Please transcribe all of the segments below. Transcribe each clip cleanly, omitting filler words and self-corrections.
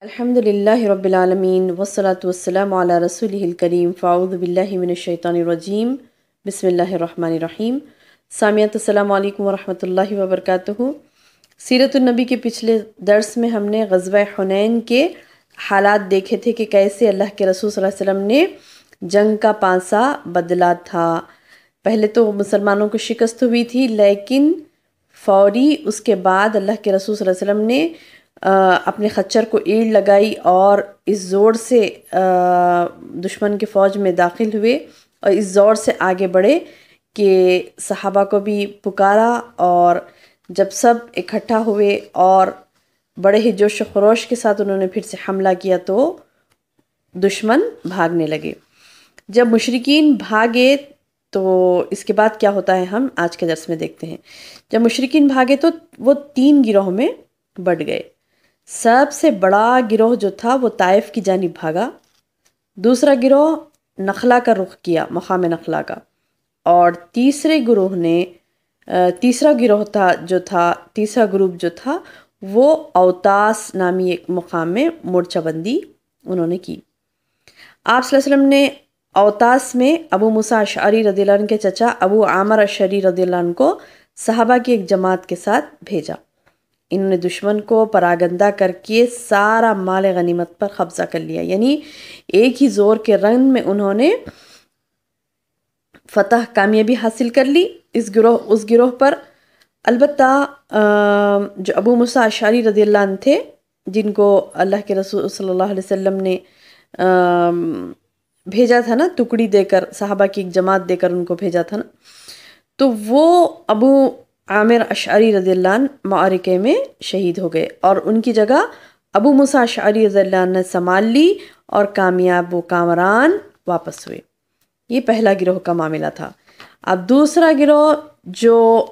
الحمدللہ رب العالمین والصلاة والسلام علی رسولہ الکریم فاعوذ باللہ من الشیطان الرجیم بسم اللہ الرحمن الرحیم۔ سامعین السلام علیکم ورحمۃ اللہ وبرکاتہ۔ سیرت النبی کے پچھلے درس میں ہم نے غزوہ حنین کے حالات دیکھے تھے کہ کیسے اللہ کے رسول صلی اللہ علیہ وسلم نے جنگ کا پانسا بدلا تھا۔ پہلے تو مسلمانوں کو شکست ہوئی تھی، لیکن فوری اس کے بعد اللہ کے رسول صلی اللہ علیہ وسلم نے اپنے خچر کو ایڑ لگائی اور اس زور سے دشمن کے فوج میں داخل ہوئے اور اس زور سے آگے بڑھے کہ صحابہ کو بھی پکارا، اور جب سب اکٹھا ہوئے اور بڑے ہی جوش و خروش کے ساتھ انہوں نے پھر سے حملہ کیا تو دشمن بھاگنے لگے۔ جب مشرکین بھاگے تو اس کے بعد کیا ہوتا ہے ہم آج کے درس میں دیکھتے ہیں۔ جب مشرکین بھاگے تو وہ 3 گروہ میں بٹ گئے۔ سب سے بڑا گروہ جو تھا وہ طائف کی جانب بھاگا، دوسرا گروہ نخلہ کا رخ کیا، مقام نخلہ کا، اور تیسرا گروپ جو تھا وہ اوتاس نامی ایک مقام میں مورچہ بندی انہوں نے کی۔ آپ صلی اللہ علیہ وسلم نے اوتاس میں ابو موسیٰ اشعری رضی اللہ عنہ کے چچا ابو عامر اشعری رضی اللہ عنہ کو صحابہ کی ایک جماعت کے ساتھ بھیجا۔ انہوں نے دشمن کو پراگندہ کر کے سارا مال غنیمت پر قبضہ کر لیا، یعنی ایک ہی زور کے رنگ میں انہوں نے فتح کامیابی حاصل کر لی اس گروہ پر۔ البتہ جو ابو موسیٰ اشعری رضی اللہ عنہ تھے، جن کو اللہ کے رسول صلی اللہ علیہ وسلم نے بھیجا تھا نا، ٹکڑی دے کر، صحابہ کی ایک جماعت دے کر ان کو بھیجا تھا نا، تو وہ ابو عامر اشعری رضی اللہ عنہ معرکے میں شہید ہو گئے، اور ان کی جگہ ابو موسیٰ اشعری رضی اللہ عنہ نے سنبھال لی اور کامیاب و کامران واپس ہوئے۔ یہ پہلا گروہ کا معاملہ تھا۔ اب دوسرا گروہ جو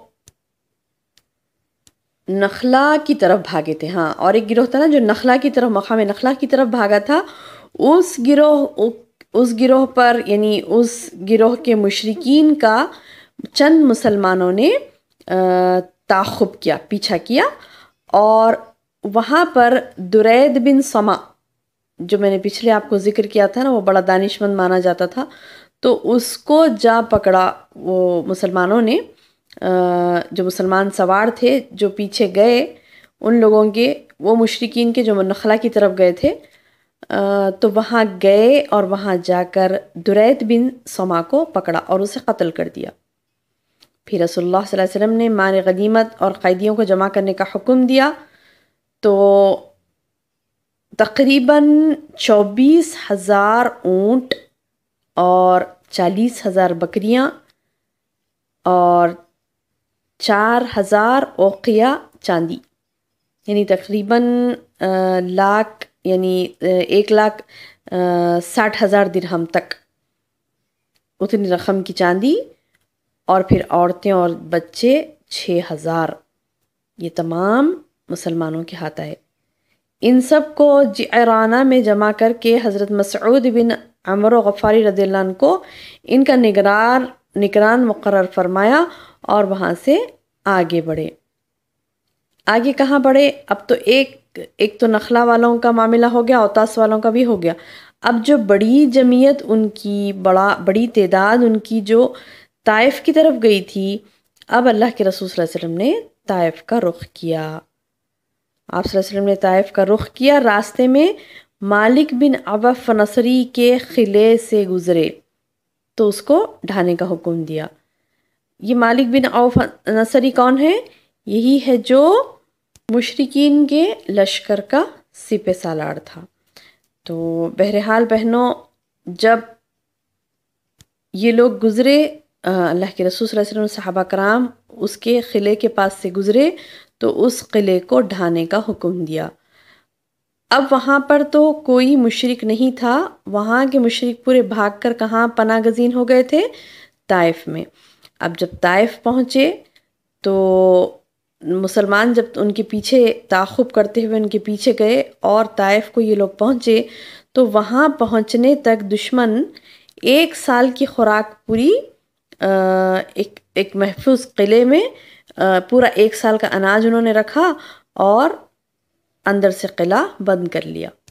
نخلہ کی طرف بھاگے تھے، ہاں، اور ایک گروہ تھا نا جو نخلہ کی طرف، مقام نخلہ کی طرف بھاگا تھا، اس گروہ پر، یعنی اس گروہ کے مشرکین کا چند مسلمانوں نے تعاقب کیا، پیچھا کیا، اور وہاں پر درید بن سما، جو میں نے پچھلے آپ کو ذکر کیا تھا نا، وہ بڑا دانشمند مانا جاتا تھا، تو اس کو جا پکڑا وہ مسلمانوں نے۔ جو مسلمان سوار تھے جو پیچھے گئے ان لوگوں کے، وہ مشرکین کے جو نخلہ کی طرف گئے تھے، تو وہاں گئے اور وہاں جا کر درید بن سما کو پکڑا اور اسے قتل کر دیا۔ پھر رسول اللہ صلی اللہ علیہ وسلم نے مال غنیمت اور قیدیوں کو جمع کرنے کا حکم دیا، تو تقریباً 24,000 اونٹ اور 40,000 بکریاں اور 4,000 اوقیہ چاندی، یعنی تقریباً لاکھ، یعنی 1,60,000 درہم تک اتنی رقم کی چاندی، اور پھر عورتیں اور بچے 6,000، یہ تمام مسلمانوں کے ہاتھ آئے۔ ان سب کو جعرانہ میں جمع کر کے حضرت مسعود بن عمرو غفاری رضی اللہ عنہ کو ان کا نگران مقرر فرمایا، اور وہاں سے آگے بڑھے۔ آگے کہاں بڑھے؟ اب تو ایک تو نخلہ والوں کا معاملہ ہو گیا، اوتاس والوں کا بھی ہو گیا۔ اب جو بڑی جمعیت، ان کی بڑی تعداد ان کی جو طائف کی طرف گئی تھی، اب اللہ کے رسول صلی اللہ علیہ وسلم نے طائف کا رخ کیا۔ آپ صلی اللہ علیہ وسلم نے طائف کا رخ کیا، راستے میں مالک بن عوف نصری کے قلعے سے گزرے تو اس کو ڈھانے کا حکم دیا۔ یہ مالک بن عوف نصری کون ہے؟ یہی ہے جو مشرکین کے لشکر کا سپہ سالار تھا۔ تو بہرحال بہنوں، جب یہ لوگ گزرے، اللہ کے رسول صلی اللہ علیہ وسلم صحابہ کرام اس کے قلعے کے پاس سے گزرے تو اس قلعے کو ڈھانے کا حکم دیا۔ اب وہاں پر تو کوئی مشرک نہیں تھا، وہاں کے مشرک پورے بھاگ کر کہاں پناہ گزین ہو گئے تھے؟ طائف میں۔ اب جب طائف پہنچے تو مسلمان جب ان کے پیچھے تعاقب کرتے ہوئے ان کے پیچھے گئے اور طائف کو یہ لوگ پہنچے، تو وہاں پہنچنے تک دشمن 1 سال کی خوراک پوری ایک محفوظ قلعے میں پورا 1 سال کا اناج انہوں نے رکھا اور اندر سے قلعہ بند کر لیا۔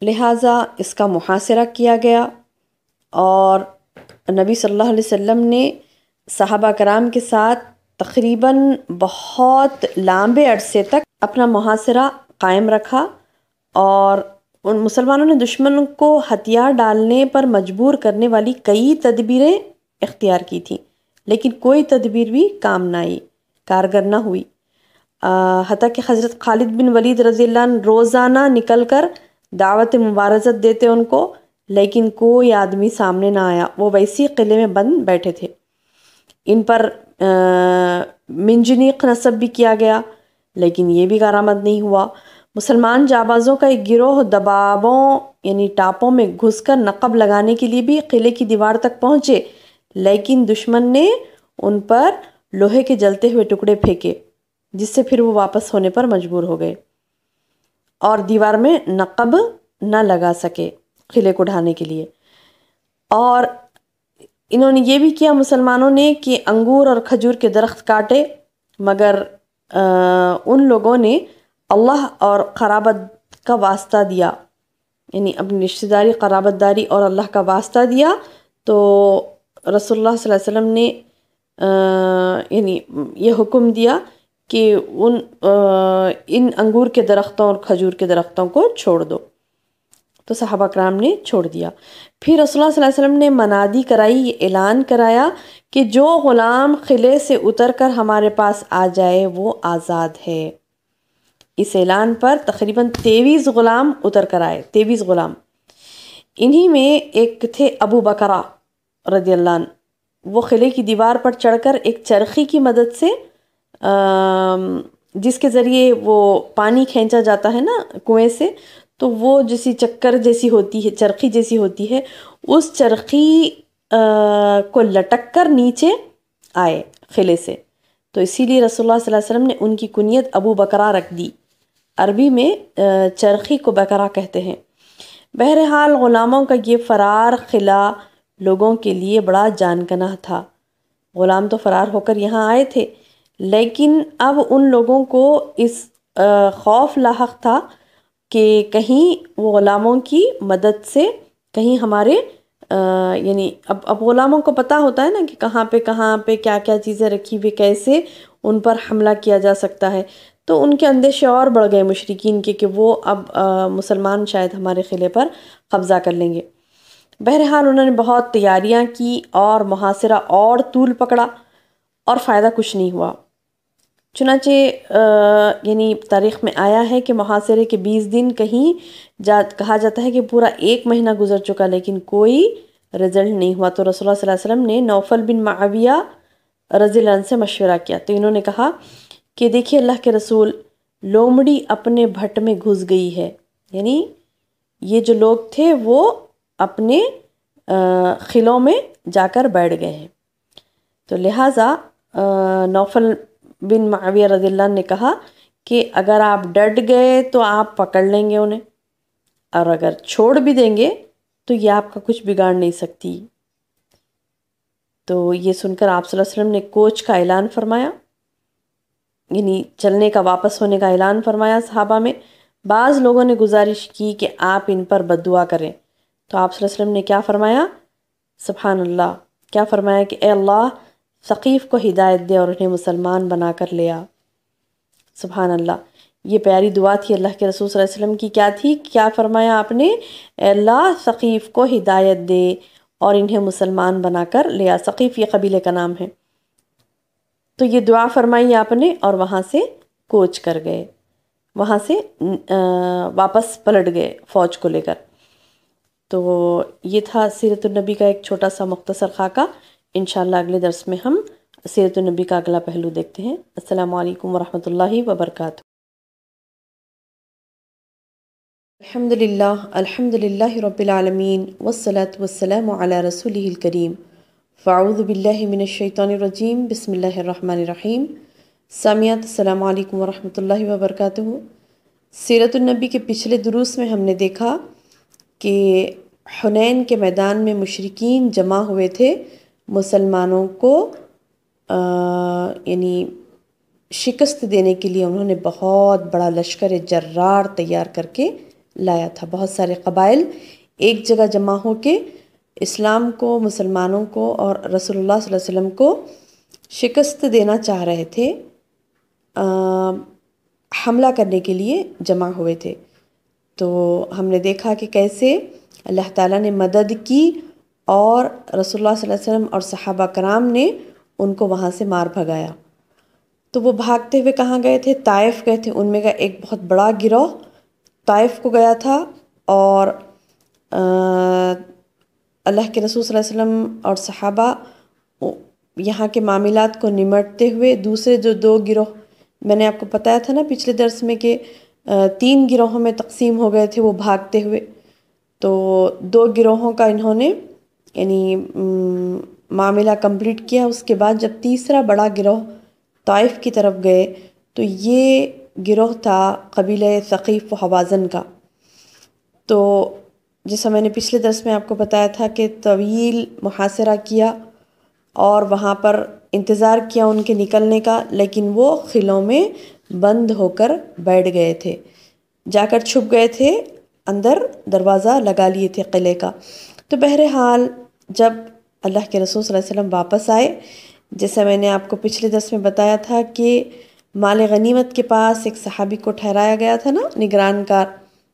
لہٰذا اس کا محاصرہ کیا گیا اور نبی صلی اللہ علیہ وسلم نے صحابہ کرام کے ساتھ تقریباً بہت لمبے عرصے تک اپنا محاصرہ قائم رکھا، اور ان مسلمانوں نے دشمن کو ہتھیار ڈالنے پر مجبور کرنے والی کئی تدبیریں اختیار کی تھیں، لیکن کوئی تدبیر بھی کام نہ آئی، کارگر نہ ہوئی۔ حتیٰ کہ حضرت خالد بن ولید رضی اللہ عنہ روزانہ نکل کر دعوت مبارزت دیتے ان کو، لیکن کوئی آدمی سامنے نہ آیا، وہ ویسی قلعے میں بند بیٹھے تھے۔ ان پر منجنیق نصب بھی کیا گیا، لیکن یہ بھی کارآمد نہیں ہوا۔ مسلمان جابازوں کا ایک گروہ دبابوں یعنی ٹاپوں میں گھس کر نقب لگانے کے لیے بھی قلعے کی دیوار تک پہنچے، لیکن دشمن نے ان پر لوہے کے جلتے ہوئے ٹکڑے پھینکے، جس سے پھر وہ واپس ہونے پر مجبور ہو گئے اور دیوار میں نقب نہ لگا سکے قلعے کو ڈھانے کے لیے۔ اور انہوں نے یہ بھی کیا مسلمانوں نے کہ انگور اور کھجور کے درخت کاٹے، مگر ان لوگوں نے اللہ اور قرابت کا واسطہ دیا، یعنی اپنی رشتہ داری، قرابت داری اور اللہ کا واسطہ دیا، تو رسول اللہ صلی اللہ علیہ وسلم نے یعنی یہ حکم دیا کہ ان انگور کے درختوں اور کھجور کے درختوں کو چھوڑ دو، تو صحابہ کرام نے چھوڑ دیا۔ پھر رسول اللہ صلی اللہ علیہ وسلم نے منادی کرائی، یہ اعلان کرایا کہ جو غلام قلعے سے اتر کر ہمارے پاس آ جائے وہ آزاد ہے۔ اس اعلان پر تقریباً 23 غلام اتر کر آئے، 23 غلام۔ انہی میں ایک تھے ابو بکرہ رضی اللہ عنہ، وہ قلعے کی دیوار پر چڑھ کر ایک چرخی کی مدد سے جس کے ذریعے وہ پانی کھینچا جاتا ہے نا کنویں سے، تو وہ جیسی چکر جیسی ہوتی ہے، چرخی جیسی ہوتی ہے، اس چرخی کو لٹک کر نیچے آئے قلعے سے، تو اسی لیے رسول اللہ صلی اللہ علیہ وسلم نے ان کی کنیت ابو بکرہ رکھ دی۔ عربی میں چرخی کو بکرہ کہتے ہیں۔ بہرحال غلاموں کا یہ فرار قلعہ لوگوں کے لیے بڑا جانکنہ تھا۔ غلام تو فرار ہو کر یہاں آئے تھے، لیکن اب ان لوگوں کو اس خوف لاحق تھا کہ کہیں وہ غلاموں کی مدد سے کہیں ہمارے یعنی اب غلاموں کو پتہ ہوتا ہے نا کہ کہاں پہ کیا کیا چیزیں رکھی ہوئی، کیسے ان پر حملہ کیا جا سکتا ہے، تو ان کے اندیشے اور بڑھ گئے مشرکین کے کہ وہ اب مسلمان شاید ہمارے قلعے پر قبضہ کر لیں گے۔ بہرحال انہوں نے بہت تیاریاں کی اور محاصرہ اور طول پکڑا، اور فائدہ کچھ نہیں ہوا۔ چنانچہ یعنی تاریخ میں آیا ہے کہ محاصرے کے 20 دن کہا جاتا ہے کہ پورا 1 مہینہ گزر چکا، لیکن کوئی رزلٹ نہیں ہوا، تو رسول اللہ صلی اللہ علیہ وسلم نے نوفل بن معاویہ رضی اللہ عنہ سے مشورہ کیا، تو انہوں نے کہا کہ دیکھیے اللہ کے رسول، لومڑی اپنے بھٹ میں گھس گئی ہے، یعنی یہ جو لوگ تھے وہ اپنے قلعوں میں جا کر بیٹھ گئے ہیں، تو لہٰذا نوفل بن معاویہ رضی اللہ عنہ نے کہا کہ اگر آپ ڈٹ گئے تو آپ پکڑ لیں گے انہیں، اور اگر چھوڑ بھی دیں گے تو یہ آپ کا کچھ بگاڑ نہیں سکتی۔ تو یہ سن کر آپ صلی اللہ علیہ وسلم نے کوچ کا اعلان فرمایا، یعنی چلنے کا، واپس ہونے کا اعلان فرمایا۔ صحابہ میں بعض لوگوں نے گزارش کی کہ آپ ان پر بد دعا کریں، تو آپ صلی اللہ علیہ وسلم نے کیا فرمایا؟ سبحان اللہ، کیا فرمایا کہ اے اللہ ثقیف کو ہدایت دے اور انہیں مسلمان بنا کر لے آ۔ سبحان اللہ، یہ پیاری دعا تھی اللہ کے رسول صلی اللہ علیہ وسلم کی۔ کیا تھی؟ کیا فرمایا آپ نے؟ اے اللہ ثقیف کو ہدایت دے اور انہیں مسلمان بنا کر لے آ۔ ثقیف یہ قبیلے کا نام ہے۔ تو یہ دعا فرمائی آپ نے اور وہاں سے کوچ کر گئے، وہاں سے واپس پلٹ گئے فوج کو لے کر۔ تو یہ تھا سیرت النبی کا ایک چھوٹا سا مختصر خاکہ۔ انشاءاللہ اگلے درس میں ہم سیرت النبی کا اگلا پہلو دیکھتے ہیں۔ السلام علیکم ورحمۃ اللہ وبرکاتہ۔ الحمد للہ رب العالمین والصلاة والسلام علی رسولہ الکریم۔ فاعوذ باللہ من الشیطان الرجیم، بسم اللہ الرحمن الرحیم۔ سامعات السلام علیکم ورحمۃ اللہ وبرکاتہ۔ سیرت النبی کے پچھلے دروس میں ہم نے دیکھا کہ حنین کے میدان میں مشرکین جمع ہوئے تھے مسلمانوں کو یعنی شکست دینے کے لیے۔ انہوں نے بہت بڑا لشکر جرار تیار کر کے لایا تھا. بہت سارے قبائل ایک جگہ جمع ہو کے اسلام کو، مسلمانوں کو اور رسول اللہ صلی اللہ علیہ وسلم کو شکست دینا چاہ رہے تھے، حملہ کرنے کے لیے جمع ہوئے تھے. تو ہم نے دیکھا کہ کیسے اللہ تعالیٰ نے مدد کی اور رسول اللہ صلی اللہ علیہ وسلم اور صحابہ کرام نے ان کو وہاں سے مار بھگایا. تو وہ بھاگتے ہوئے کہاں گئے تھے؟ طائف گئے تھے. ان میں کا ایک بہت بڑا گروہ طائف کو گیا تھا، اور اللہ کے رسول صلی اللہ علیہ وسلم اور صحابہ یہاں کے معاملات کو نمٹتے ہوئے دوسرے جو 2 گروہ میں نے آپ کو بتایا تھا نا پچھلے درس میں کہ 3 گروہوں میں تقسیم ہو گئے تھے وہ بھاگتے ہوئے. تو 2 گروہوں کا انہوں نے یعنی معاملہ کمپلیٹ کیا. اس کے بعد جب تیسرا بڑا گروہ طائف کی طرف گئے تو یہ گروہ تھا قبیلہ ثقیف و حوازن کا. تو جیسا میں نے پچھلے درس میں آپ کو بتایا تھا کہ طویل محاصرہ کیا اور وہاں پر انتظار کیا ان کے نکلنے کا، لیکن وہ قلعوں میں بند ہو کر بیٹھ گئے تھے، جا کر چھپ گئے تھے، اندر دروازہ لگا لیے تھے قلعے کا. تو بہرحال جب اللہ کے رسول صلی اللہ علیہ وسلم واپس آئے، جیسا میں نے آپ کو پچھلے درس میں بتایا تھا کہ مال غنیمت کے پاس ایک صحابی کو ٹھہرایا گیا تھا نا نگران کار،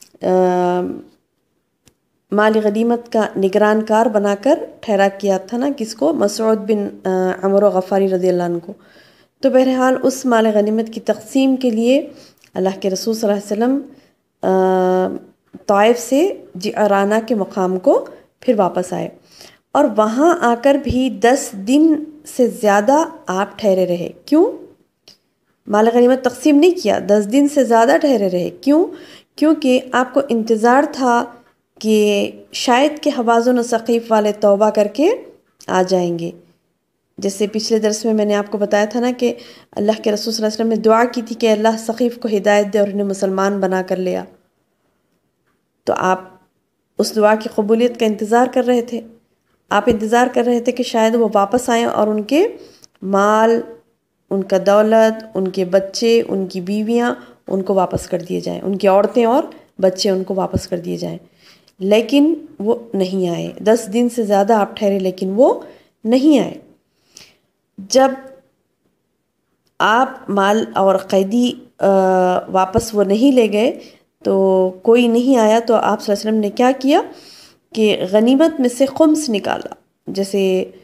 مال غنیمت کا نگران کار بنا کر ٹھہرا کیا تھا نا کس کو؟ مسعود بن عمرو غفاری رضی اللہ عنہ کو. تو بہرحال اس مال غنیمت کی تقسیم کے لیے اللہ کے رسول صلی اللہ علیہ وسلم طائف سے جعرانہ کے مقام کو پھر واپس آئے، اور وہاں آ کر بھی 10 دن سے زیادہ آپ ٹھہرے رہے. کیوں؟ مال غنیمت تقسیم نہیں کیا، 10 دن سے زیادہ ٹھہرے رہے. کیوں؟ کیونکہ آپ کو انتظار تھا کہ شاید کہ حوازن و ثقیف والے توبہ کر کے آ جائیں گے. جیسے پچھلے درس میں نے آپ کو بتایا تھا نا کہ اللہ کے رسول صلی اللہ علیہ وسلم نے دعا کی تھی کہ اللہ ثقیف کو ہدایت دے اور انہیں مسلمان بنا کر لیا. تو آپ اس دعا کی قبولیت کا انتظار کر رہے تھے. آپ انتظار کر رہے تھے کہ شاید وہ واپس آئیں اور ان کے مال، ان کا دولت، ان کے بچے، ان کی بیویاں ان کو واپس کر دیے جائیں، ان کی عورتیں اور بچے ان کو واپس کر دیے جائیں. لیکن وہ نہیں آئے. 10 دن سے زیادہ آپ ٹھہرے لیکن وہ نہیں آئے. جب آپ مال اور قیدی واپس وہ نہیں لے گئے تو کوئی نہیں آیا، تو آپ صلی اللہ علیہ وسلم نے کیا کیا کہ غنیمت میں سے خمس نکالا. جیسے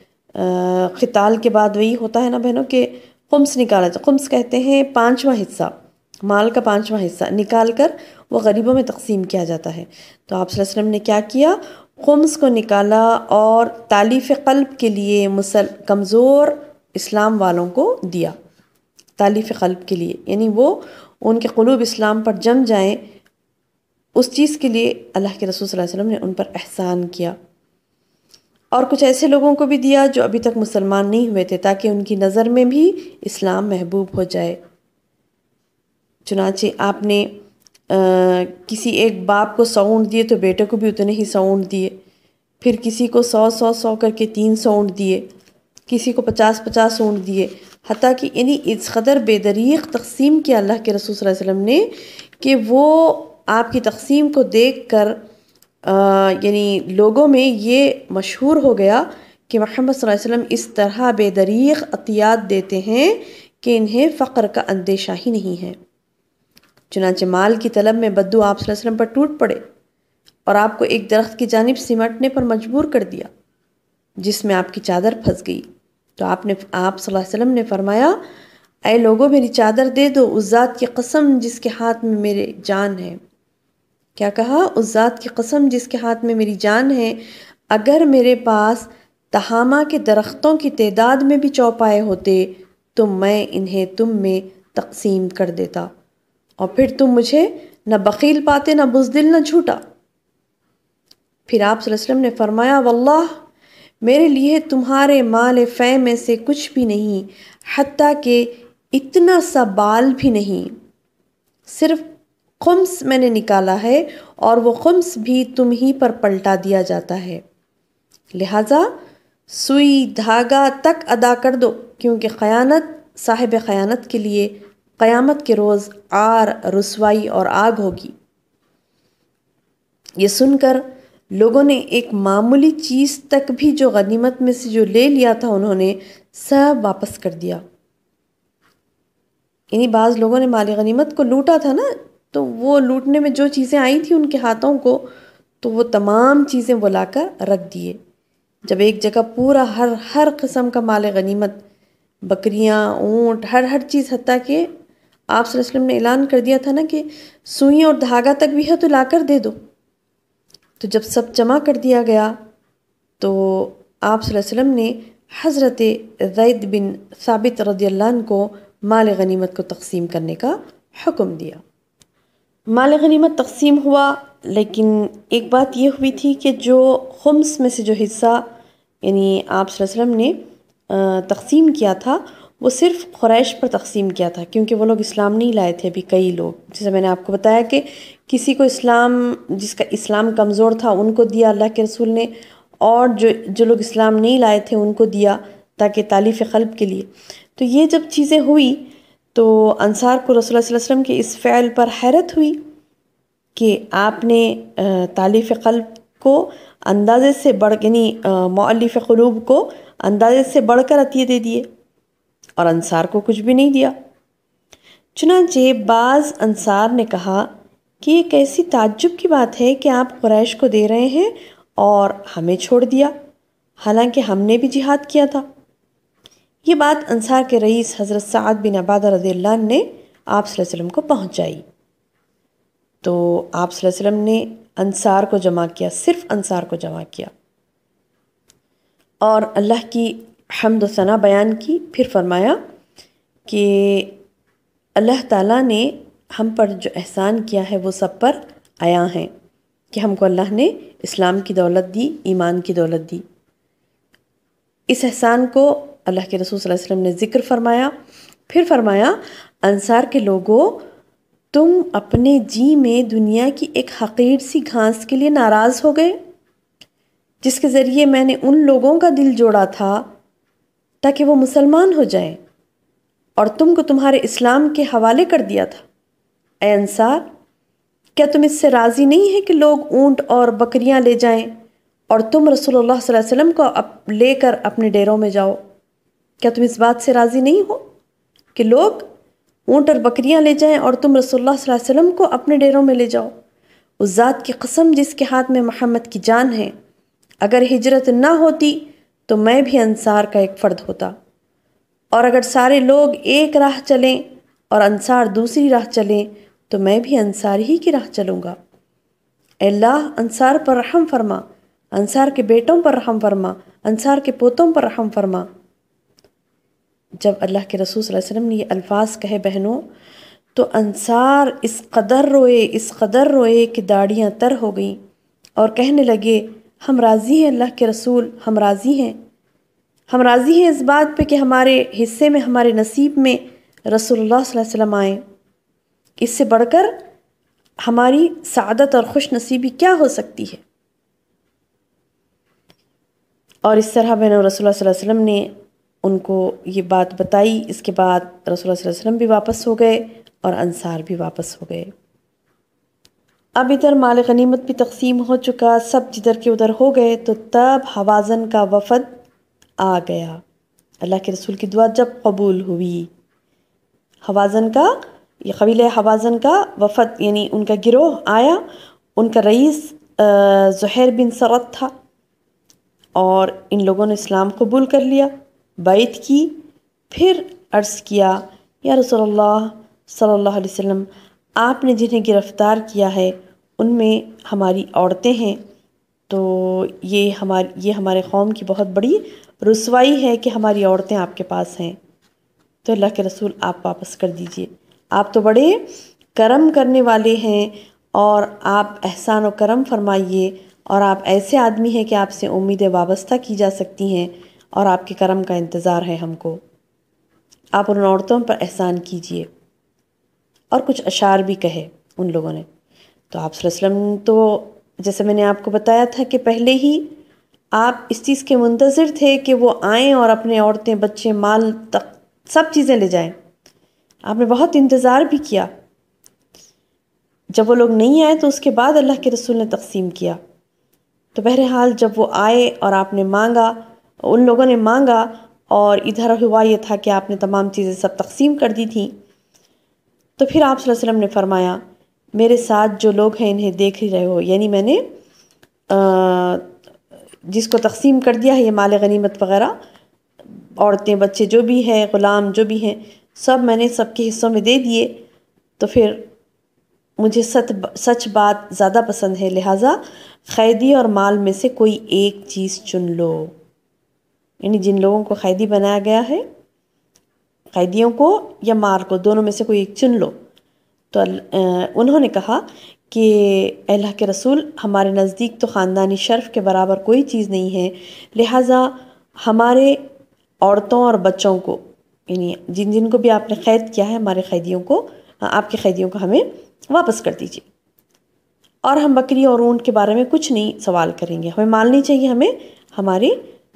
قتال کے بعد وہی ہوتا ہے نا بہنوں کہ خمس نکالا جائے. خمس کہتے ہیں 5واں حصہ، مال کا 5واں حصہ نکال کر وہ غریبوں میں تقسیم کیا جاتا ہے. تو آپ صلی اللہ علیہ وسلم نے کیا کیا؟ خمس کو نکالا اور تالیف قلب کے لیے کمزور اسلام والوں کو دیا. تالیف قلب کے لیے یعنی وہ ان کے قلوب اسلام پر جم جائیں، اس چیز کے لیے اللہ کے رسول صلی اللہ علیہ وسلم نے ان پر احسان کیا. اور کچھ ایسے لوگوں کو بھی دیا جو ابھی تک مسلمان نہیں ہوئے تھے، تاکہ ان کی نظر میں بھی اسلام محبوب ہو جائے. چنانچہ آپ نے کسی ایک باپ کو 100 اونٹ دیے تو بیٹے کو بھی اتنے ہی 100 اونٹ دیے، پھر کسی کو 100 کر کے 300 اونٹ دیے، کسی کو 50 اونٹ دیے، حتیٰ کہ یعنی اس قدر بے دریغ تقسیم کیا اللہ کے رسول صلی اللہ علیہ وسلم نے کہ وہ آپ کی تقسیم کو دیکھ کر یعنی لوگوں میں یہ مشہور ہو گیا کہ محمد صلی اللہ علیہ وسلم اس طرح بے دریغ عطیات دیتے ہیں کہ انہیں فقر کا اندیشہ ہی نہیں ہے. چنانچہ مال کی طلب میں بدو آپ صلی اللہ علیہ وسلم پر ٹوٹ پڑے اور آپ کو ایک درخت کی جانب سمٹنے پر مجبور کر دیا جس میں آپ کی چادر پھنس گئی. تو آپ صلی اللہ علیہ وسلم نے فرمایا، اے لوگوں میری چادر دے دو، اس ذات کی قسم جس کے ہاتھ میں میرے جان ہے. کیا کہا؟ اس ذات کی قسم جس کے ہاتھ میں میری جان ہے، اگر میرے پاس تہامہ کے درختوں کی تعداد میں بھی چوپائے ہوتے تو میں انہیں تم میں تقسیم کر دیتا، اور پھر تم مجھے نہ بخیل پاتے، نہ بزدل، نہ جھوٹا. پھر آپ صلی اللہ علیہ وسلم نے فرمایا، واللہ میرے لیے تمہارے مال فے میں سے کچھ بھی نہیں، حتیٰ کہ اتنا سا بال بھی نہیں، صرف خمس میں نے نکالا ہے اور وہ خمس بھی تم ہی پر پلٹا دیا جاتا ہے. لہٰذا سوئی دھاگا تک ادا کر دو، کیونکہ خیانت صاحب خیانت کے لیے قیامت کے روز عار، رسوائی اور آگ ہوگی. یہ سن کر لوگوں نے ایک معمولی چیز تک بھی جو غنیمت میں سے جو لے لیا تھا انہوں نے سب واپس کر دیا۔ یعنی بعض لوگوں نے مال غنیمت کو لوٹا تھا نا، تو وہ لوٹنے میں جو چیزیں آئی تھیں ان کے ہاتھوں کو، تو وہ تمام چیزیں وہ لا کر رکھ دیے۔ جب ایک جگہ پورا ہر قسم کا مال غنیمت، بکریاں، اونٹ، ہر چیز، حتیٰ کہ آپ صلی اللہ علیہ وسلم نے اعلان کر دیا تھا نا کہ سوئیاں اور دھاگا تک بھی ہے تو لا کر دے دو۔ تو جب سب جمع کر دیا گیا تو آپ صلی اللہ علیہ وسلم نے حضرت زید بن ثابت رضی اللہ عنہ کو مال غنیمت کو تقسیم کرنے کا حکم دیا۔ مال غنیمت تقسیم ہوا، لیکن ایک بات یہ ہوئی تھی کہ جو خمس میں سے جو حصہ یعنی آپ صلی اللہ علیہ وسلم نے تقسیم کیا تھا وہ صرف قریش پر تقسیم کیا تھا، کیونکہ وہ لوگ اسلام نہیں لائے تھے ابھی کئی لوگ، جیسے میں نے آپ کو بتایا کہ کسی کو جس کا اسلام کمزور تھا ان کو دیا اللہ کے رسول نے، اور جو لوگ اسلام نہیں لائے تھے ان کو دیا تاکہ تالیف قلب کے لیے۔ تو یہ جب چیزیں ہوئی تو انصار کو رسول اللہ صلی اللہ علیہ وسلم کے اس فعل پر حیرت ہوئی کہ آپ نے تالیف قلب کو اندازے سے یعنی مؤلف قلوب کو اندازے سے بڑھ کر عطیے دے دیے اور انصار کو کچھ بھی نہیں دیا۔ چنانچہ بعض انصار نے کہا کہ یہ کیسی تعجب کی بات ہے کہ آپ قریش کو دے رہے ہیں اور ہمیں چھوڑ دیا، حالانکہ ہم نے بھی جہاد کیا تھا۔ یہ بات انصار کے رئیس حضرت سعد بن عبادہ رضی اللہ عنہ نے آپ صلی اللہ علیہ وسلم کو پہنچائی، تو آپ صلی اللہ علیہ وسلم نے انصار کو جمع کیا، صرف انصار کو جمع کیا اور اللہ کی حمد و ثنا بیان کی۔ پھر فرمایا کہ اللہ تعالیٰ نے ہم پر جو احسان کیا ہے وہ سب پر عیاں ہیں کہ ہم کو اللہ نے اسلام کی دولت دی، ایمان کی دولت دی۔ اس احسان کو اللہ کے رسول صلی اللہ علیہ وسلم نے ذکر فرمایا۔ پھر فرمایا انصار کے لوگوں، تم اپنے جی میں دنیا کی ایک حقیر سی گھاس کے لیے ناراض ہو گئے جس کے ذریعے میں نے ان لوگوں کا دل جوڑا تھا تاکہ وہ مسلمان ہو جائیں اور تم کو تمہارے اسلام کے حوالے کر دیا تھا۔ اے انصار، کیا تم اس سے راضی نہیں ہے کہ لوگ اونٹ اور بکریاں لے جائیں اور تم رسول اللہ صلی اللہ علیہ وسلم کو لے کر اپنے ڈیروں میں جاؤ؟ کیا تم اس بات سے راضی نہیں ہو کہ لوگ اونٹ اور بکریاں لے جائیں اور تم رسول اللہ صلی اللہ علیہ وسلم کو اپنے ڈیروں میں لے جاؤ؟ اس ذات کی قسم جس کے ہاتھ میں محمد کی جان ہے، اگر ہجرت نہ ہوتی تو میں بھی انصار کا ایک فرد ہوتا، اور اگر سارے لوگ ایک راہ چلیں اور انصار دوسری راہ چلیں تو میں بھی انصار ہی کی راہ چلوں گا۔ اے اللہ، انصار پر رحم فرما، انصار کے بیٹوں پر رحم فرما، انصار کے پوتوں پر رحم فرما۔ جب اللہ کے رسول صلی اللہ علیہ وسلم نے یہ الفاظ کہے بہنوں، تو انصار اس قدر روئے کہ داڑیاں تر ہو گئیں اور کہنے لگے، ہم راضی ہیں اللہ کے رسول، ہم راضی ہیں اس بات پہ کہ ہمارے حصے میں، ہمارے نصیب میں رسول اللہ صلی اللہ علیہ وسلم آئیں۔ اس سے بڑھ کر ہماری سعادت اور خوش نصیبی کیا ہو سکتی ہے؟ اور اس طرح بہنوں رسول اللہ صلی اللہ علیہ وسلم نے ان کو یہ بات بتائی۔ اس کے بعد رسول اللہ صلی اللہ علیہ وسلم بھی واپس ہو گئے اور انصار بھی واپس ہو گئے۔ اب ادھر مال غنیمت بھی تقسیم ہو چکا، سب جدھر کے ادھر ہو گئے، تو تب حوازن کا وفد آ گیا۔ اللہ کے رسول کی دعا جب قبول ہوئی، حوازن کا، یہ قبیلہ حوازن کا وفد یعنی ان کا گروہ آیا، ان کا رئیس زہیر بن سیرت تھا، اور ان لوگوں نے اسلام قبول کر لیا، بیعت کی۔ پھر عرض کیا، یا رسول اللہ صلی اللہ علیہ وسلم، آپ نے جنہیں گرفتار کیا ہے ان میں ہماری عورتیں ہیں، تو یہ ہمارے قوم کی بہت بڑی رسوائی ہے کہ ہماری عورتیں آپ کے پاس ہیں، تو اللہ کے رسول آپ واپس کر دیجئے۔ آپ تو بڑے کرم کرنے والے ہیں اور آپ احسان و کرم فرمائیے، اور آپ ایسے آدمی ہیں کہ آپ سے امیدیں وابستہ کی جا سکتی ہیں اور آپ کے کرم کا انتظار ہے ہم کو، آپ ان عورتوں پر احسان کیجئے۔ اور کچھ اشعار بھی کہے ان لوگوں نے۔ تو آپ صلی اللہ علیہ وسلم تو جیسے میں نے آپ کو بتایا تھا کہ پہلے ہی آپ اس چیز کے منتظر تھے کہ وہ آئیں اور اپنے عورتیں، بچے، مال تک سب چیزیں لے جائیں۔ آپ نے بہت انتظار بھی کیا، جب وہ لوگ نہیں آئے تو اس کے بعد اللہ کے رسول نے تقسیم کیا. تو بہرحال جب وہ آئے اور آپ نے مانگا، ان لوگوں نے مانگا، اور ادھر ہوا یہ تھا کہ آپ نے تمام چیزیں سب تقسیم کر دی تھیں، تو پھر آپ صلی اللہ علیہ وسلم نے فرمایا میرے ساتھ جو لوگ ہیں انہیں دیکھ ہی رہے ہو، یعنی میں نے جس کو تقسیم کر دیا ہے یہ مال غنیمت وغیرہ، عورتیں بچے جو بھی ہیں، غلام جو بھی ہیں، سب میں نے سب کے حصوں میں دے دیے. تو پھر مجھے سچ بات زیادہ پسند ہے، لہٰذا قیدی اور مال میں سے کوئی ایک چیز چن لو. یعنی جن لوگوں کو قیدی بنایا گیا ہے، قیدیوں کو یا مال کو، دونوں میں سے کوئی ایک چن لو. تو انہوں نے کہا کہ اے اللہ کے رسول، ہمارے نزدیک تو خاندانی شرف کے برابر کوئی چیز نہیں ہے، لہٰذا ہمارے عورتوں اور بچوں کو، یعنی جن جن کو بھی آپ نے قید کیا ہے، ہمارے قیدیوں کو، آپ کے قیدیوں کو ہمیں واپس کر دیجیے. اور ہم بکری اور اونٹ کے بارے میں کچھ نہیں سوال کریں گے، ہمیں مال نہیں چاہیے، ہمیں ہماری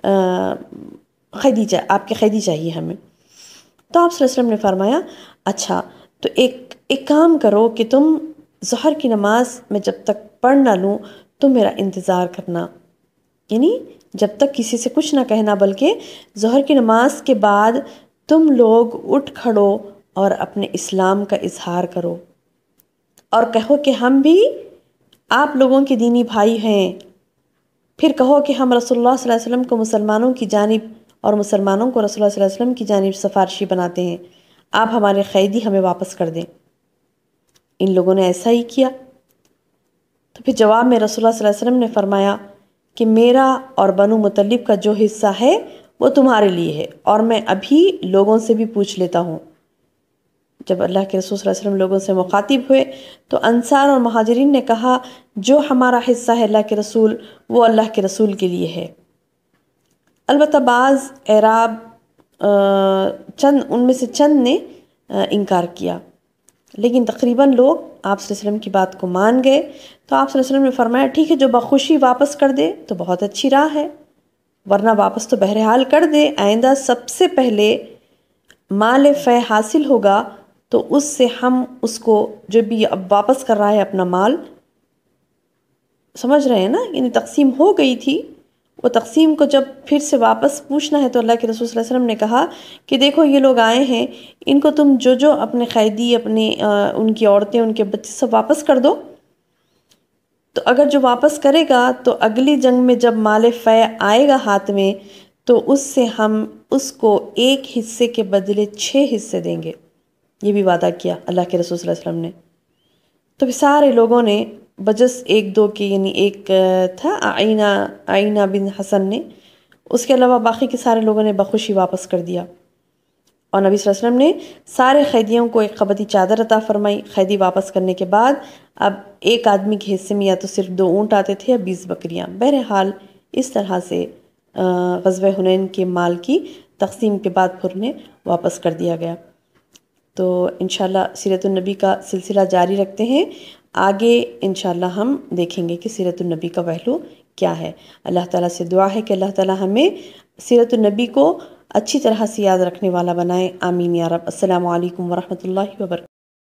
قیدی آپ کے قیدی چاہیے ہمیں. تو آپ صلی اللہ علیہ وسلم نے فرمایا اچھا تو ایک کام کرو کہ تم ظہر کی نماز میں جب تک پڑھ نہ لوں تم میرا انتظار کرنا، یعنی جب تک کسی سے کچھ نہ کہنا، بلکہ ظہر کی نماز کے بعد تم لوگ اٹھ کھڑو اور اپنے اسلام کا اظہار کرو اور کہو کہ ہم بھی آپ لوگوں کے دینی بھائی ہیں. پھر کہو کہ ہم رسول اللہ صلی اللہ علیہ وسلم کو مسلمانوں کی جانب اور مسلمانوں کو رسول اللہ صلی اللہ علیہ وسلم کی جانب سفارشی بناتے ہیں، آپ ہمارے قیدی ہمیں واپس کر دیں. ان لوگوں نے ایسا ہی کیا. تو پھر جواب میں رسول اللہ صلی اللہ علیہ وسلم نے فرمایا کہ میرا اور بنو مطلب کا جو حصہ ہے وہ تمہارے لیے ہے، اور میں ابھی لوگوں سے بھی پوچھ لیتا ہوں. جب اللہ کے رسول صلی اللہ علیہ وسلم لوگوں سے مخاطب ہوئے تو انصار اور مہاجرین نے کہا جو ہمارا حصہ ہے اللہ کے رسول وہ اللہ کے رسول کے لیے ہے. البتہ بعض اعراب ان میں سے چند نے انکار کیا، لیکن تقریباً لوگ آپ صلی اللہ علیہ وسلم کی بات کو مان گئے. تو آپ صلی اللہ علیہ وسلم نے فرمایا ٹھیک ہے، جو بخوشی واپس کر دے تو بہت اچھی راہ ہے، ورنہ واپس تو بہرحال کر دے. آئندہ سب سے پہلے مال فے حاصل ہوگا تو اس سے ہم اس کو جو بھی اب واپس کر رہا ہے اپنا مال، سمجھ رہے ہیں نا، یعنی تقسیم ہو گئی تھی، وہ تقسیم کو جب پھر سے واپس پوچھنا ہے تو اللہ کے رسول صلی اللہ علیہ وسلم نے کہا کہ دیکھو یہ لوگ آئے ہیں، ان کو تم جو اپنے قیدی، اپنے ان کی عورتیں، ان کے بچے سب واپس کر دو. تو اگر جو واپس کرے گا تو اگلی جنگ میں جب مال فے آئے گا ہاتھ میں تو اس سے ہم اس کو ایک حصے کے بدلے 6 حصے دیں گے. یہ بھی وعدہ کیا اللہ کے رسول صلی اللہ علیہ وسلم نے. تو پھر سارے لوگوں نے بجس ایک دو کے، یعنی ایک تھا آئینہ بن حسن نے، اس کے علاوہ باقی کے سارے لوگوں نے بخوشی واپس کر دیا. اور نبی صلی اللہ علیہ وسلم نے سارے قیدیوں کو ایک قبطی چادر عطا فرمائی. قیدی واپس کرنے کے بعد اب ایک آدمی کے حصے میں یا تو صرف 2 اونٹ آتے تھے یا 20 بکریاں. بہرحال اس طرح سے غزوہ حنین کے مال کی تقسیم کے بعد پھر انہیں واپس کر دیا گیا. تو انشاءاللہ سیرت النبی کا سلسلہ جاری رکھتے ہیں. آگے انشاءاللہ ہم دیکھیں گے کہ سیرت النبی کا پہلو کیا ہے. اللہ تعالیٰ سے دعا ہے کہ اللہ تعالیٰ ہمیں سیرت النبی کو اچھی طرح سے یاد رکھنے والا بنائے. آمین یا رب. السلام علیکم ورحمۃ اللہ وبرکاتہ.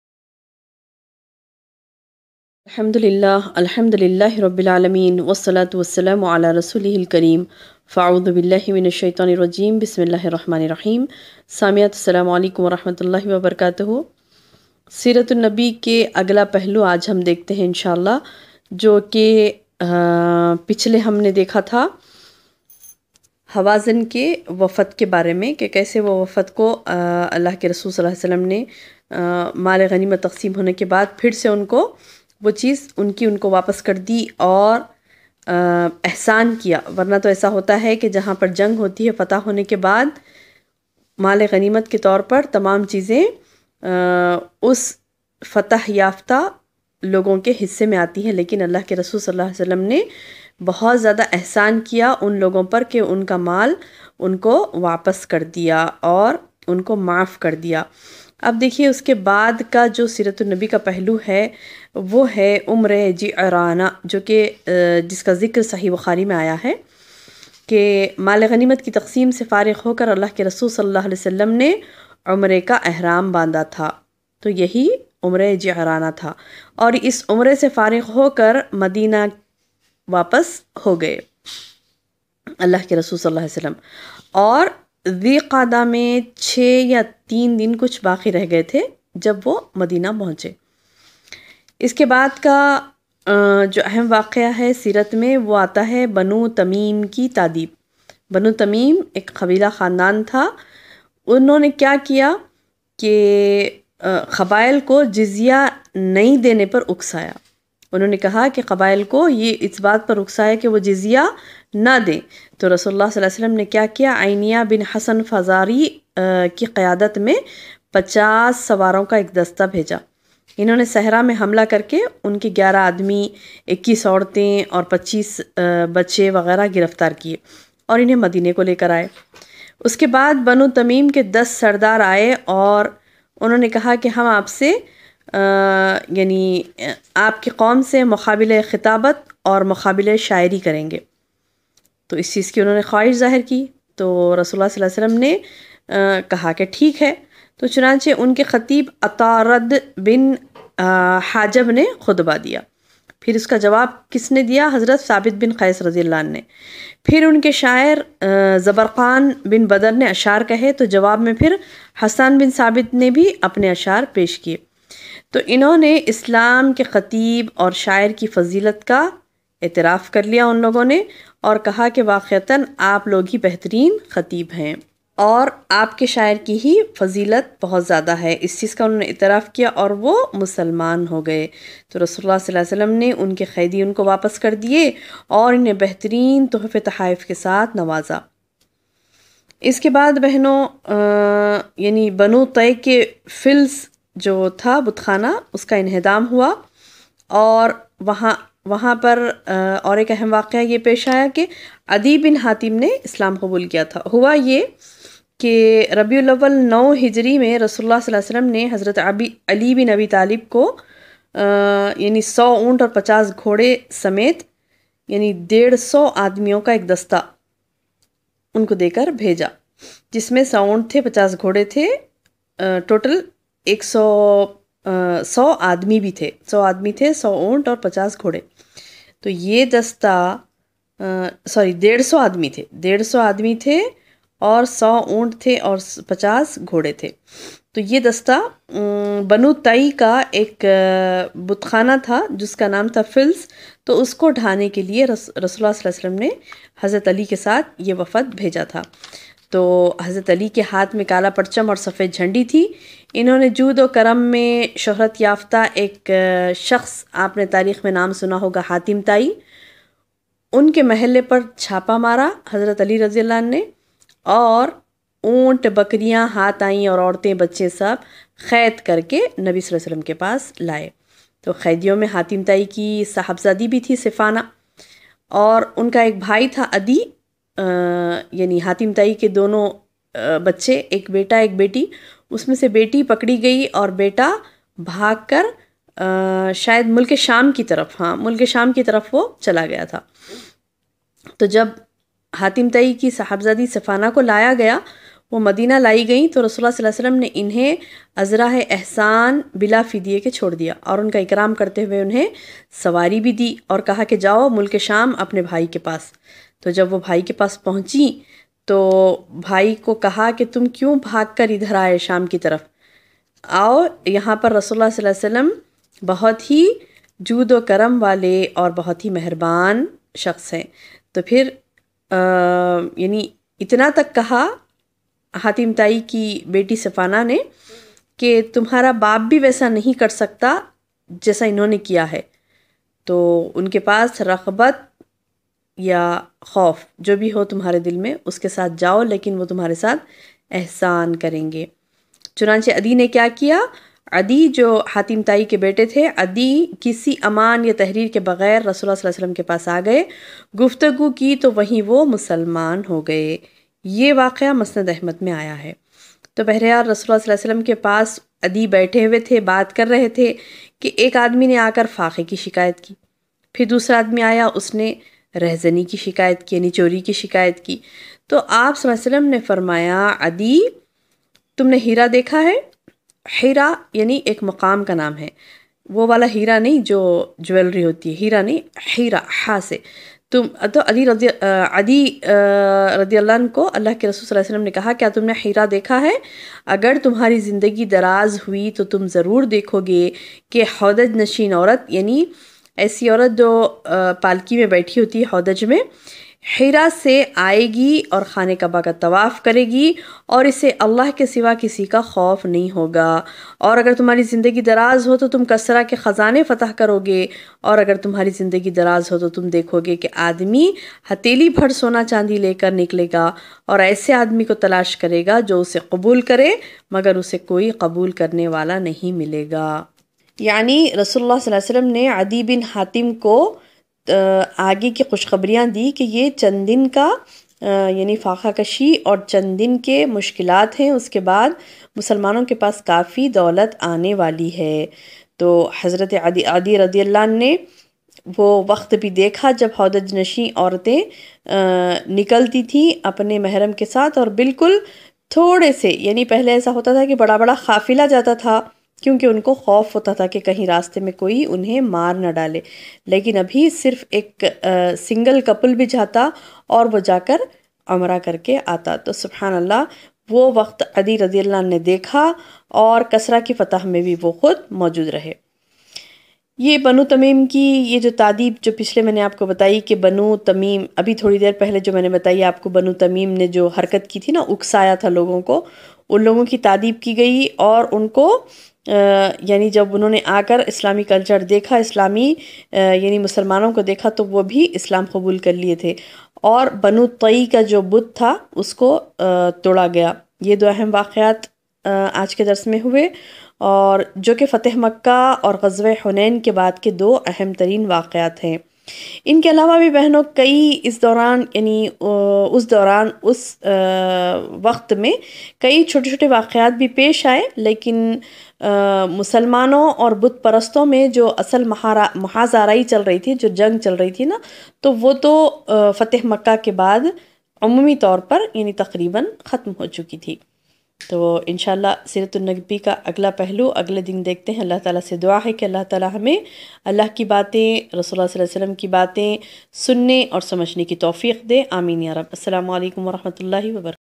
الحمد للہ رب العالمین والصلاة والسلام علی رسولہ الکریم. فاعوذ باللہ من الشیطان الرجیم. بسم اللہ الرحمن الرحیم. سامعات السلام علیکم ورحمۃ اللہ وبرکاتہ. سیرت النبی کے اگلا پہلو آج ہم دیکھتے ہیں انشاءاللہ، جو کہ پچھلے ہم نے دیکھا تھا حوازن کے وفد کے بارے میں، کہ کیسے وہ وفد کو اللہ کے رسول صلی اللہ علیہ وسلم نے مال غنیمت تقسیم ہونے کے بعد پھر سے ان کو وہ چیز ان کو واپس کر دی اور احسان کیا. ورنہ تو ایسا ہوتا ہے کہ جہاں پر جنگ ہوتی ہے، فتح ہونے کے بعد مال غنیمت کے طور پر تمام چیزیں اس فتح یافتہ لوگوں کے حصے میں آتی ہیں، لیکن اللہ کے رسول صلی اللہ علیہ وسلم نے بہت زیادہ احسان کیا ان لوگوں پر کہ ان کا مال ان کو واپس کر دیا اور ان کو معاف کر دیا. اب دیکھیے اس کے بعد کا جو سیرت النبی کا پہلو ہے وہ ہے عمرہ جعرانہ، جو کہ جس کا ذکر صحیح بخاری میں آیا ہے کہ مال غنیمت کی تقسیم سے فارغ ہو کر اللہ کے رسول صلی اللہ علیہ وسلم نے عمرے کا احرام باندھا تھا. تو یہی عمرہ جعرانہ تھا اور اس عمرے سے فارغ ہو کر مدینہ واپس ہو گئے اللہ کے رسول صلی اللہ علیہ وسلم، اور ذی قعدہ میں 6 یا 3 دن کچھ باقی رہ گئے تھے جب وہ مدینہ پہنچے۔ اس کے بعد کا جو اہم واقعہ ہے سیرت میں وہ آتا ہے بنو تمیم کی تادیب۔ بنو تمیم ایک قبیلہ خاندان تھا، انہوں نے کیا کیا کہ قبائل کو جزیہ نہیں دینے پر اکسایا۔ انہوں نے کہا کہ قبائل کو یہ اس بات پر اکسایا کہ وہ جزیہ نہ دیں، تو رسول اللہ صلی اللہ علیہ وسلم نے کیا کیا، عینیہ بن حسن فزاری کی قیادت میں 50 سواروں کا ایک دستہ بھیجا۔ انہوں نے صحرا میں حملہ کر کے ان کے 11 آدمی، 21 عورتیں اور 25 بچے وغیرہ گرفتار کیے اور انہیں مدینے کو لے کر آئے۔ اس کے بعد بنو تمیم کے 10 سردار آئے اور انہوں نے کہا کہ ہم آپ سے یعنی آپ کی قوم سے مقابلہ خطابت اور مقابلہ شاعری کریں گے، تو اس چیز کی انہوں نے خواہش ظاہر کی، تو رسول اللہ صلی اللہ علیہ وسلم نے کہا کہ ٹھیک ہے، تو چنانچہ ان کے خطیب عطارد بن حاجب نے خطبہ دیا۔ پھر اس کا جواب کس نے دیا؟ حضرت ثابت بن قیس رضی اللہ عنہ نے۔ پھر ان کے شاعر زبرقان بن بدر نے اشعار کہے، تو جواب میں پھر حسان بن ثابت نے بھی اپنے اشعار پیش کیے۔ تو انہوں نے اسلام کے خطیب اور شاعر کی فضیلت کا اعتراف کر لیا ان لوگوں نے، اور کہا کہ واقعتاً آپ لوگ ہی بہترین خطیب ہیں اور آپ کے شاعر کی ہی فضیلت بہت زیادہ ہے۔ اس چیز کا انہوں نے اعتراف کیا اور وہ مسلمان ہو گئے۔ تو رسول اللہ صلی اللہ علیہ وسلم نے ان کے قیدی ان کو واپس کر دیے اور انہیں بہترین تحفے تحائف کے ساتھ نوازا۔ اس کے بعد بہنوں یعنی بنو طے کے فلس جو تھا بت خانہ، اس کا انہدام ہوا، اور وہاں پر اور ایک اہم واقعہ یہ پیش آیا کہ عدی بن حاتم نے اسلام قبول کیا تھا۔ ہوا یہ کہ ربیع الاول 9 ہجری میں رسول اللہ صلی اللہ علیہ وسلم نے حضرت علی بن ابی طالب کو یعنی 100 اونٹ اور 50 گھوڑے سمیت یعنی 150 آدمیوں کا ایک دستہ ان کو دے کر بھیجا، جس میں 100 اونٹ تھے، 50 گھوڑے تھے، ٹوٹل 100 آدمی بھی تھے، 100 اونٹ اور 50 گھوڑے۔ تو یہ دستہ 150 آدمی تھے، 150 آدمی تھے اور 100 اونٹ تھے اور 50 گھوڑے تھے۔ تو یہ دستہ بنو تئی کا ایک بت خانہ تھا جس کا نام تھا فلس، تو اس کو ڈھانے کے لیے رسول اللہ صلی اللہ علیہ وسلم نے حضرت علی کے ساتھ یہ وفد بھیجا تھا۔ تو حضرت علی کے ہاتھ میں کالا پرچم اور سفید جھنڈی تھی۔ انہوں نے جود و کرم میں شہرت یافتہ ایک شخص، آپ نے تاریخ میں نام سنا ہوگا، حاتم طائی، ان کے محلے پر چھاپا مارا حضرت علی رضی اللہ عنہ نے، اور اونٹ، بکریاں ہاتھ آئیں اور عورتیں بچے سب قید کر کے نبی صلی اللہ علیہ وسلم کے پاس لائے۔ تو قیدیوں میں حاتم طائی کی صاحبزادی بھی تھی صفانہ، اور ان کا ایک بھائی تھا عدی، یعنی حاتم طائی کے دونوں بچے، ایک بیٹا ایک بیٹی، اس میں سے بیٹی پکڑی گئی اور بیٹا بھاگ کر شاید ملک شام کی طرف وہ چلا گیا تھا۔ تو جب حاتم طائی کی صاحبزادی صفانہ کو لایا گیا، وہ مدینہ لائی گئیں، تو رسول اللہ صلی اللہ علیہ وسلم نے انہیں ازراہ احسان بلا فدیے کے چھوڑ دیا اور ان کا اکرام کرتے ہوئے انہیں سواری بھی دی اور کہا کہ جاؤ ملک شام اپنے بھائی کے پاس۔ تو جب وہ بھائی کے پاس پہنچی تو بھائی کو کہا کہ تم کیوں بھاگ کر ادھر آئے شام کی طرف؟ آؤ، یہاں پر رسول اللہ صلی اللہ علیہ وسلم بہت ہی جود و کرم والے اور بہت ہی مہربان شخص ہیں۔ تو پھر یعنی اتنا تک کہا حاتم طائی کی بیٹی صفانہ نے کہ تمہارا باپ بھی ویسا نہیں کر سکتا جیسا انہوں نے کیا ہے، تو ان کے پاس رغبت یا خوف جو بھی ہو تمہارے دل میں، اس کے ساتھ جاؤ، لیکن وہ تمہارے ساتھ احسان کریں گے۔ چنانچہ عدی نے کیا کیا؟ عدی جو حاتم طائی کے بیٹے تھے، عدی کسی امان یا تحریر کے بغیر رسول اللہ صلی اللہ علیہ وسلم کے پاس آ گئے، گفتگو کی تو وہیں وہ مسلمان ہو گئے۔ یہ واقعہ مسند احمد میں آیا ہے۔ تو بہرحال رسول اللہ صلی اللہ علیہ وسلم کے پاس عدی بیٹھے ہوئے تھے، بات کر رہے تھے کہ ایک آدمی نے آ کر فاقے کی شکایت کی، پھر دوسرا آدمی آیا، اس نے رہزنی کی شکایت کی، یعنی چوری کی شکایت کی۔ تو آپ صلی اللہ علیہ وسلم نے فرمایا، عدی تم نے ہیرا دیکھا ہے؟ हीरा यानी एक मकाम का नाम है, वो वाला हीरा नहीं जो ज्वेलरी होती है, हीरा नहीं, हीरा हा से। तुम तो अली रदी अल्लाह अन्हु को अल्लाह के रसूल सल्लल्लाहु अलैहि वसल्लम ने कहा, क्या तुमने हीरा देखा है? अगर तुम्हारी ज़िंदगी दराज हुई तो तुम ज़रूर देखोगे कि हौदज नशीन औरत, यानी ऐसी औरत जो पालकी में बैठी होती है हौदज में, हीरा से आएगी और खाने कबा का तवाफ़ करेगी और इसे अल्लाह के सिवा किसी का खौफ नहीं होगा। और अगर तुम्हारी ज़िंदगी दराज हो तो तुम कसरा के ख़जाने फ़तह करोगे, और अगर तुम्हारी ज़िंदगी दराज हो तो तुम देखोगे कि आदमी हथेली भर सोना चांदी लेकर निकलेगा और ऐसे आदमी को तलाश करेगा जो उसे कबूल करे, मगर उसे कोई कबूल करने वाला नहीं मिलेगा। यानी रसूलुल्लाह सल्लल्लाहु अलैहि वसल्लम ने अदी बिन हातिम को आगे की खुशखबरियाँ दी कि ये चंद दिन का यानी फाका कशी और चंद दिन के मुश्किलात हैं, उसके बाद मुसलमानों के पास काफ़ी दौलत आने वाली है। तो हज़रत अदी रज़ी अल्लाह अन्हु ने वो वक्त भी देखा जब हौदज नशी औरतें निकलती थी अपने महरम के साथ, और बिल्कुल थोड़े से, यानी पहले ऐसा होता था कि बड़ा बड़ा काफिला जाता था क्योंकि उनको खौफ होता था कि कहीं रास्ते में कोई उन्हें मार न डाले, लेकिन अभी सिर्फ एक सिंगल कपल भी जाता और वो जाकर उम्रा करके आता। तो सुभान अल्लाह, वो वक्त अदी रज़ी अल्लाह ने देखा और कसरा की फ़तह में भी वो खुद मौजूद रहे। ये बनु तमीम की ये जो तादीब जो पिछले मैंने आपको बताई कि बनु तमीम, अभी थोड़ी देर पहले जो मैंने बताई आपको, बनु तमीम ने जो हरकत की थी ना, उकसाया था लोगों को, उन लोगों की तादीब की गई और उनको यानी जब उन्होंने आकर इस्लामी कल्चर देखा, इस्लामी यानी मुसलमानों को देखा, तो वो भी इस्लाम कबूल कर लिए थे और बनु तई का जो बुत था उसको तोड़ा गया। ये दो अहम वाक़यात आज के दर्स में हुए, और जो कि फ़तेह मक्का और ग़ज़वे हुनैन के बाद के दो अहम तरीन वाक़यात हैं। इनके अलावा भी बहनों कई इस दौरान यानी उस वक्त में कई छोटे छोटे वाक़यात भी पेश आए, लेकिन मुसलमानों और बुत परस्तों में जो असल महाज़ाराई चल रही थी, जो जंग चल रही थी ना, तो वो तो फ़तेह मक्का के बाद अमूमी तौर पर यानी तकरीबन ख़त्म हो चुकी थी। तो इंशाअल्लाह सीरतुन नबी का अगला पहलू अगले दिन देखते हैं। अल्लाह ताला से दुआ है कि अल्लाह ताला हमें अल्लाह की बातें, रसूलुल्लाह सल्लल्लाहु अलैहि वसल्लम की बातें सुनने और समझने की तौफ़ीक़ दे। आमीन या रब। अस्सलामु अलैकुम व रहमतुल्लाहि व बरकातहू।